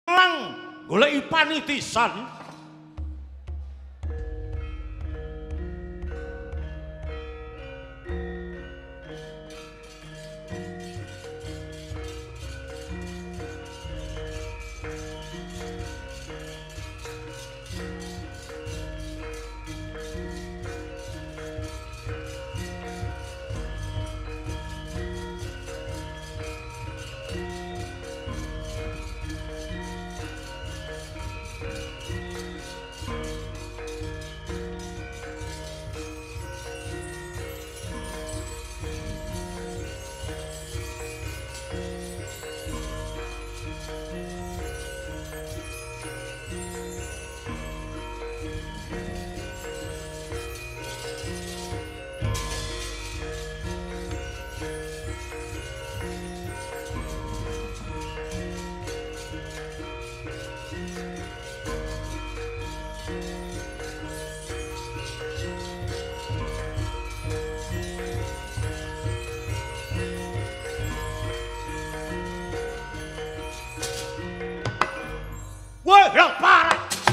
Lang goleki panitisan. Woi, parah.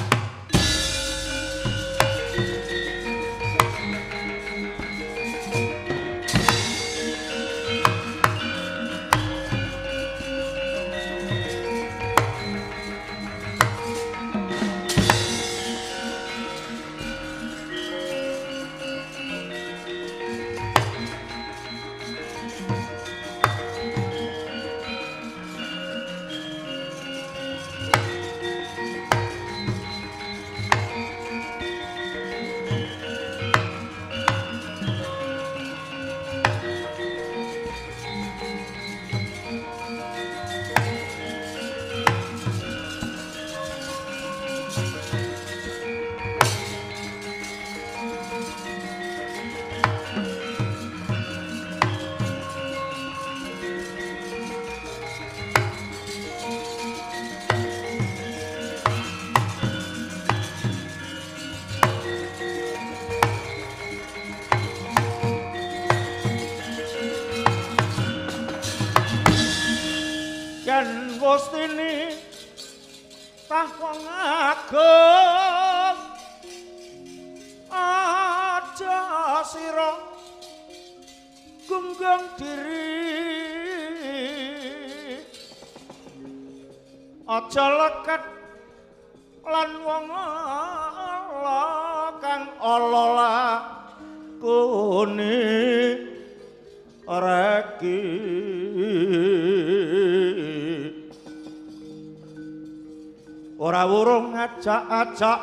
Yen Wustini tah wong ageng aja sira gunggung diri aja leket lan wong ala kang ala kune reki ora wurung ngajak-ajak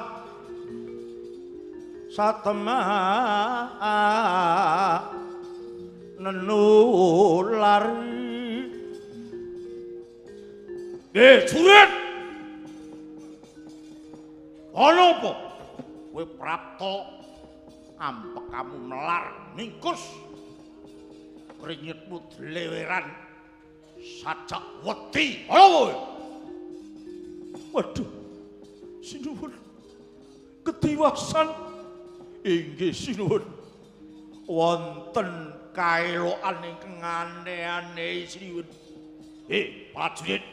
satemah nenulari jurit ana apa kowe prapta ampek kamu melar mingkus kringitmu dleweran sajak wedi ana kowe. Waduh, sinuwun ketiwasan inggih sinuwun wonten kaelokan ingkang aneh-aneh sinuwun. Prajurit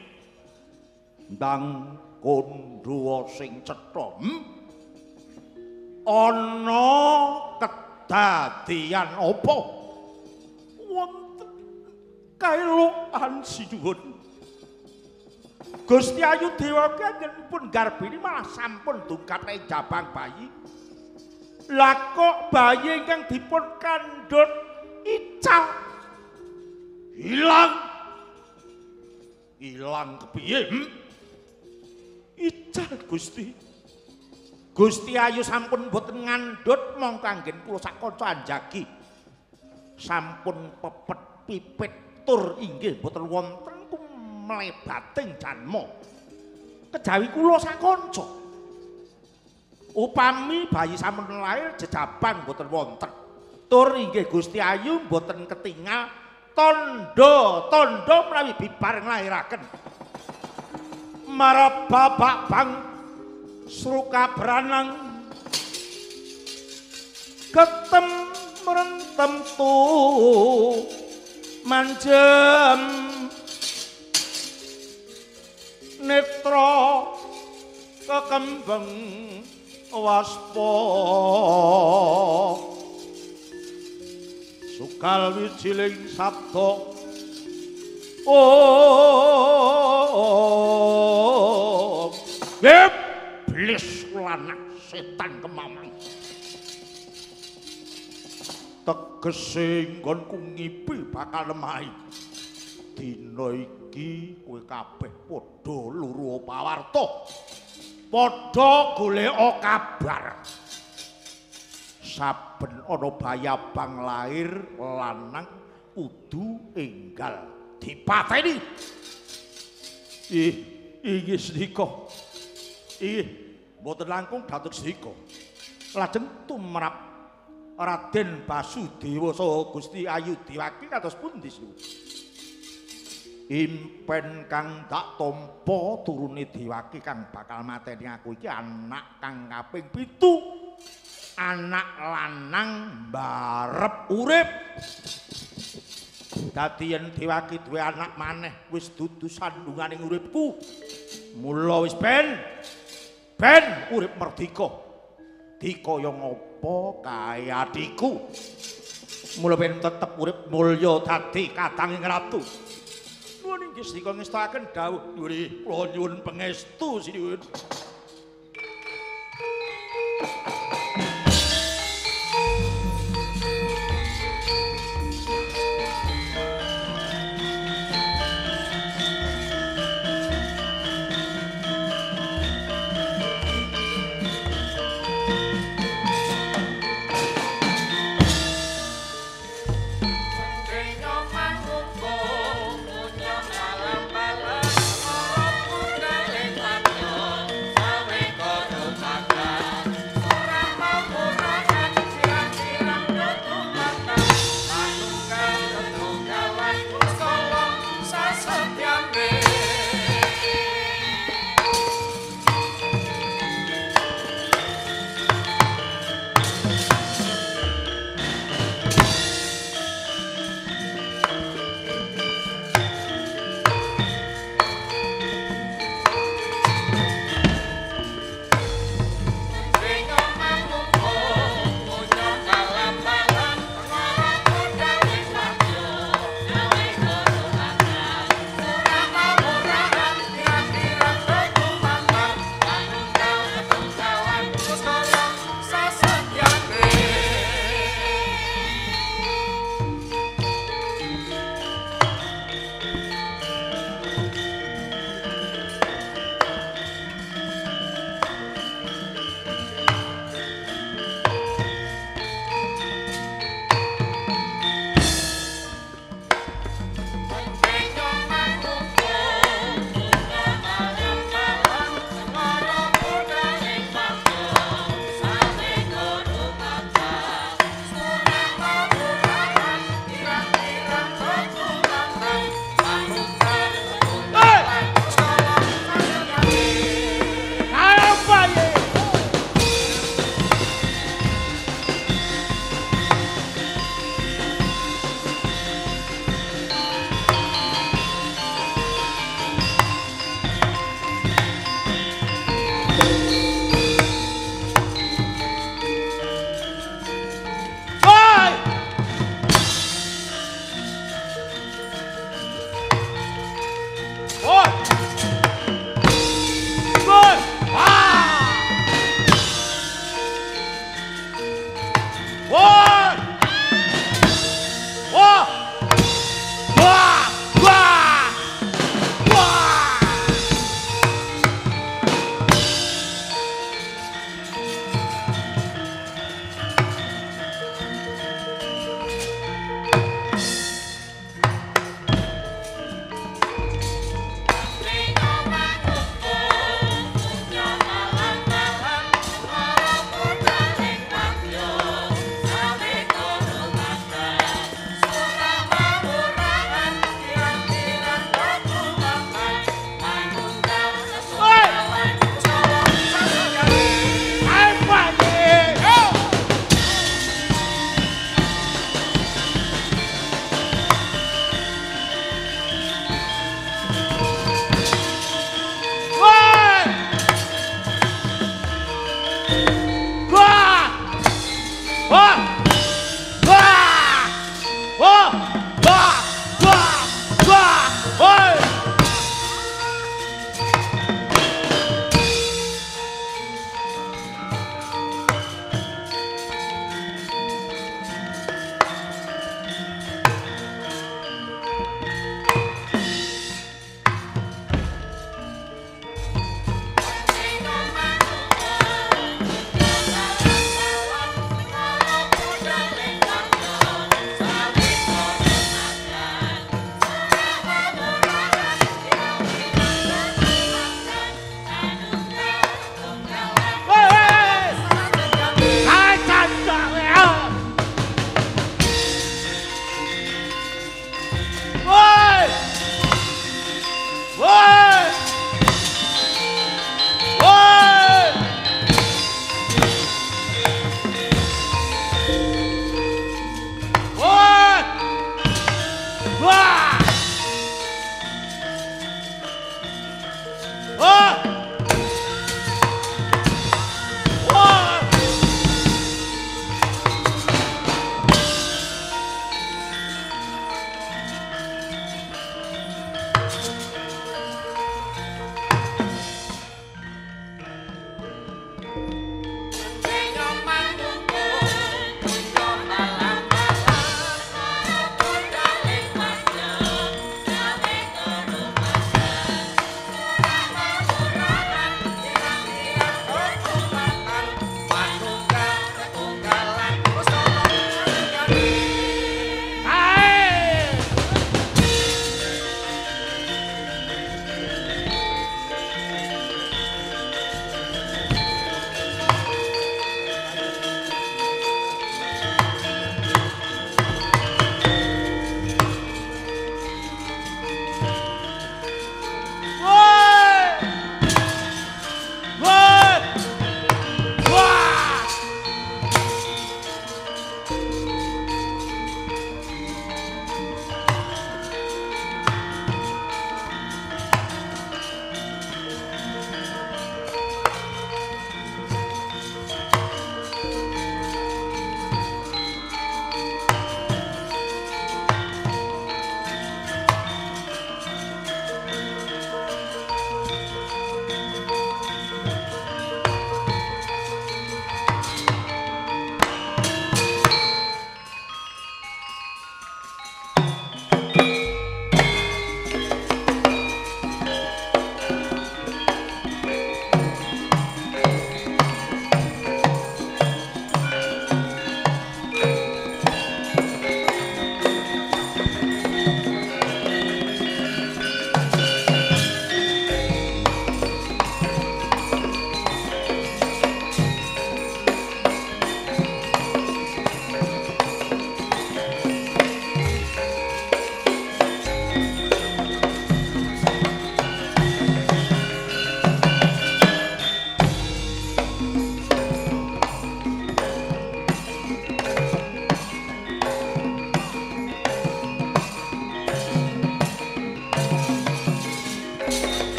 ndang kondha sing cetha ana kedadian apa wonten kaelokan sinuwun. Gusti Ayu Dewa kanjenipun garbini malah sampun dungkap ing jabang bayi. Lah kok bayi ingkang dipun kandhut ical ilang kepiye? Ical Gusti. Gusti Ayu sampun boten ngandhut mongko anggen kula sak kanca anjagi. Sampun pepet pipit tur inggih boten wonten mlebating janma kejawi kula sakanca upami bayi sampun lair jejabang boten wonten tur inggih Gusti Ayu boten ketingal tondo menawi bibar nglairaken marap babak bang sruka branang ketem merentem tu manjem netra kembang waspa sukal wijiling sabda iblis lanang setan kemamang tegese nggonku ngipi bakal lemah dina iki kowe kabeh padha luru pawarta padha golek kabar saben ana bayabang lair lanang kudu enggal dipateni inggih sedika mboten langkung dados sedika lajeng tumrap Raden Basudewa saha Gusti Ayu Dewaki kados pundi impen kang tak tampa turune Dewaki kang bakal mateni aku iki anak kang kaping 7 anak lanang mbarep urip dadi yen Dewaki duwe anak maneh wis dudu sandunganing uripku mula wis ben urip merdika dikaya ngapa kae adikku mula ben tetep urip mulya dadi kadanging ratu nuwun inggih sedika ngestakaken dawuh nggih kula nyuwun pangestu sinuwun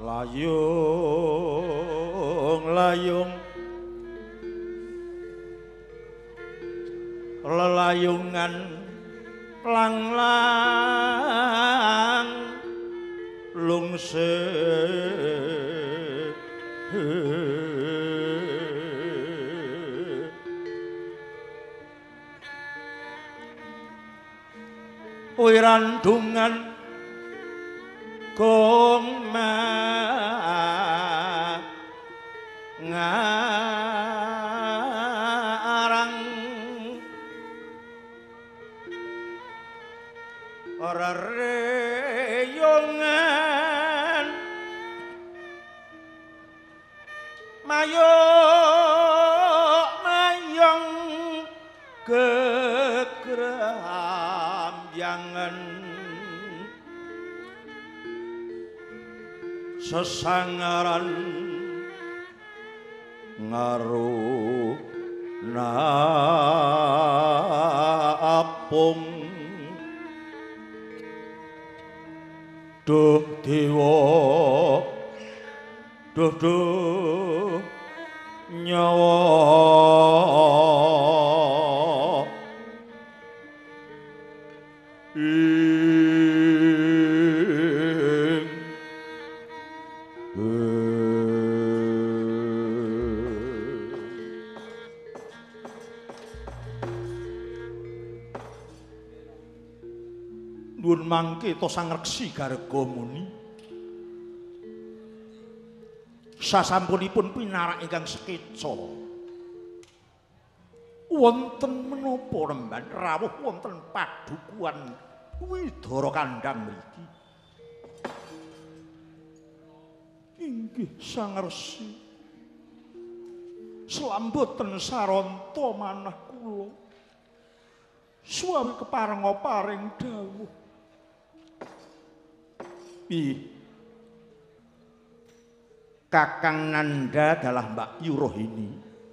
layung lelayungan lang-lang lungsir wirandungan gong ngarang ora reyongan mayong gegramyangan sesangaran ngaru apung duh dewa duh nyawa nuwun mangke to Sang Reksi Garga Muni sasampunipun pinarak ingkang sekeca wonten menapa remban rawuh wonten padukuhan Widara Kandhang mriki inggih Sang Resi selamboten saranta manah kula suami keparenga paring dawuh Kakang Nanda adalah Mbak Yurohini.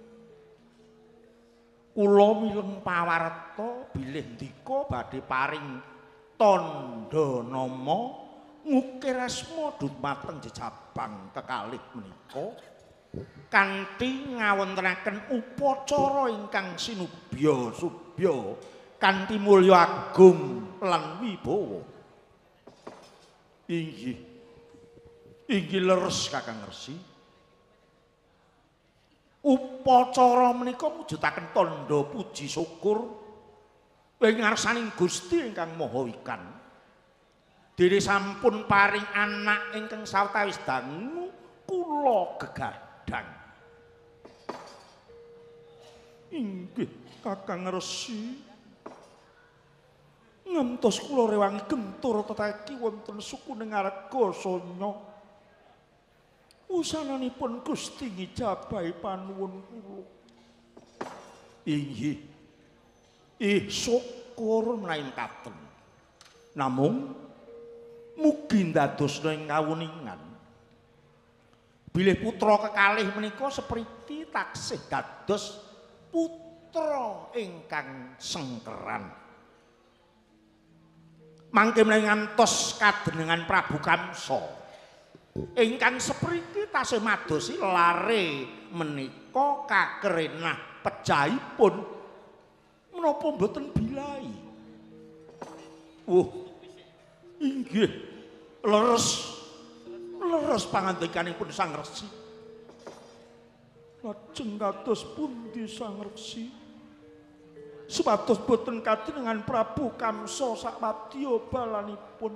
Kula mileng pawarta bilih ndika badhe paring tandha nama ngukir asma dumateng jejabang kekalih menika kanthi ngawontenaken upacara ingkang sinubya subya kanthi mulya agung lan wibawa. Inggih leres Kakang Resi. Upacara menika mujudaken tandha puji syukur ing ngarsaning Gusti ingkang Maha Wikan. Dene sampun paring anak ingkang sawetawis dangu kula gegadang. Inggih Kakang Resi. Ngantos kula rewangi gentur teteki wonten sukuning Argasanya. Wusananipun Gusti ngijabahi panuwun kula. Inggih. Syukur menawi katen. Namung mugi ndadosna ing kawuningan. Bilih putra kekalih menika sepriti taksih dados putra ingkang sengkeran. Mangke menawi ngantos kadenengan Prabu Kamsa ingkang sepriki tasih madosi lare menika kakerenah pejahipun menapa mboten bilai. Inggih leres pangandikanipun Sang Resi. Lajeng kados pundi Sang Resi? Supados boten kadenengan Prabu Kamsa sakwadya balanipun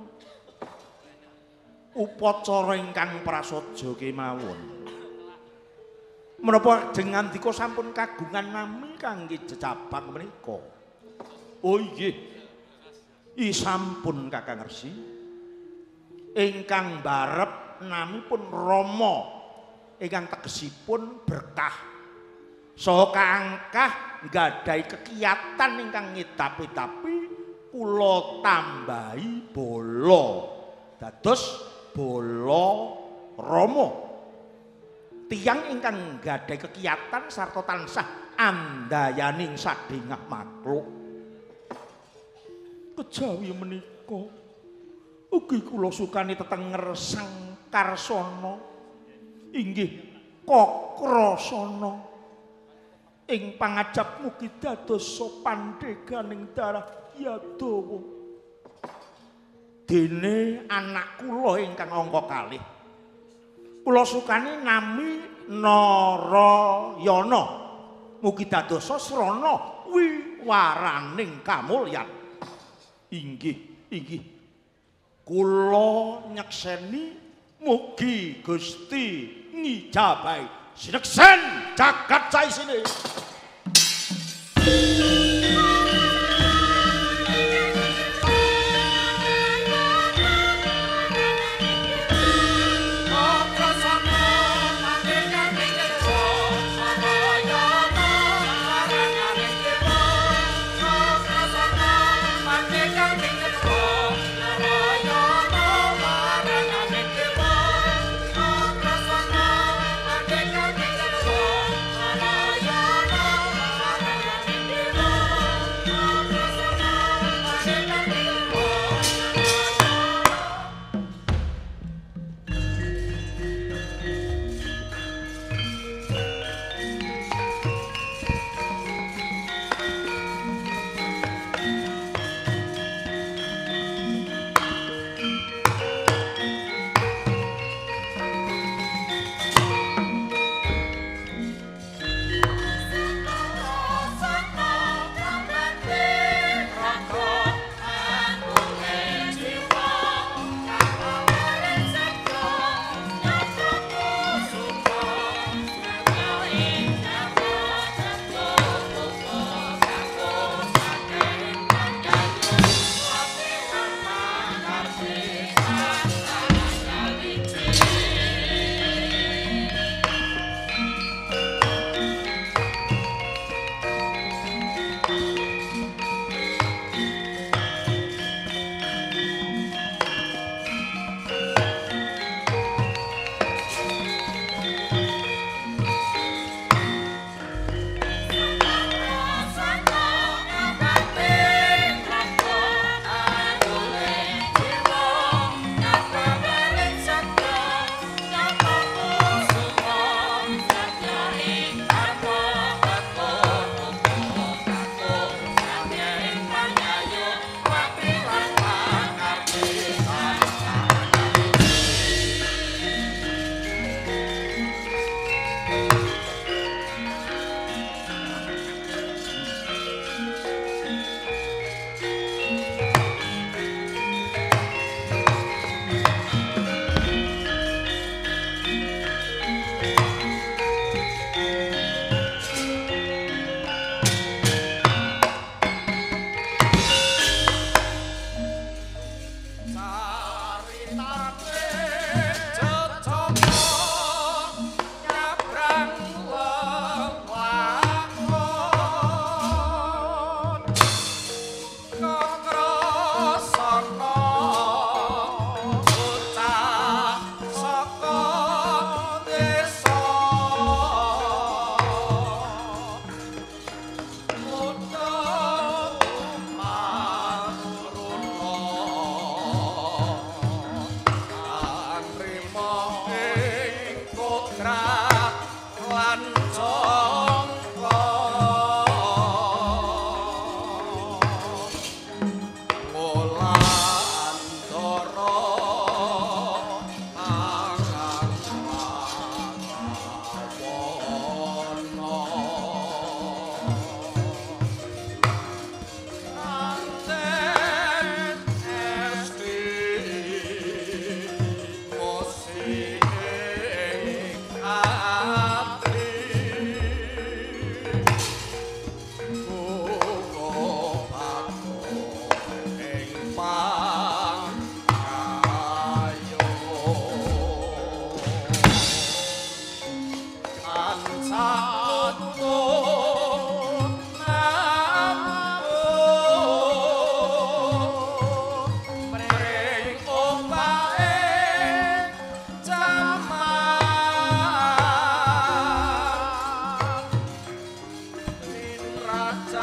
upacara ingkang prasaja kemawon. Menapa jenengan dika sampun kagungan nami kangge jejabang menika? Oh inggih. Sampun Kakang Resi. Ingkang barep namipun Rama ingkang tegesipun berkah. Saha kaangkah nggadahi kekiyatan ingkang ngedapi-dapi kula tambahi bala dados bala Rama. Tiyang ingkang nggadahi kekiyatan sarta tansah andayaning sadhengah makhluk. Kejawi menika Ugi kula sukani tetenger Sang Karsana inggih Kakrasana ing pangajap mugi dados pandheganing darah Yadawa. Dene anak kula ingkang angka kalih kula sukani nami Narayana mugi dados srana wiwaraning kamulyan. Inggih kula nyekseni mugi Gusti ngijabahi sineksen jagat saisine.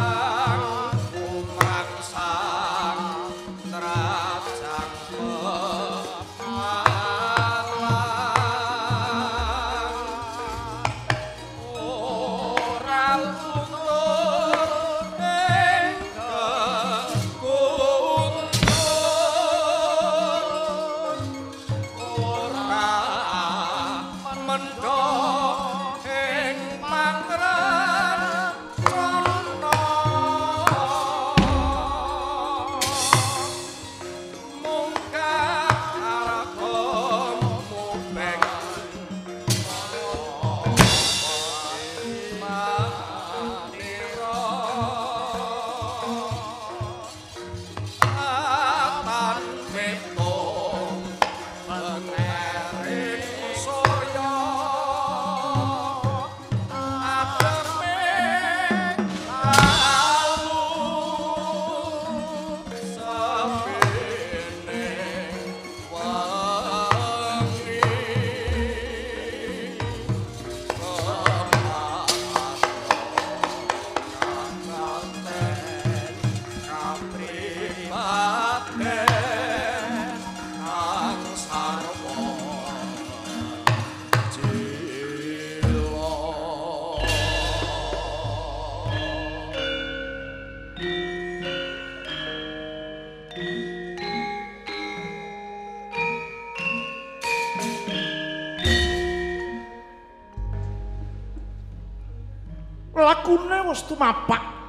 Rajang Lakune wis tumapak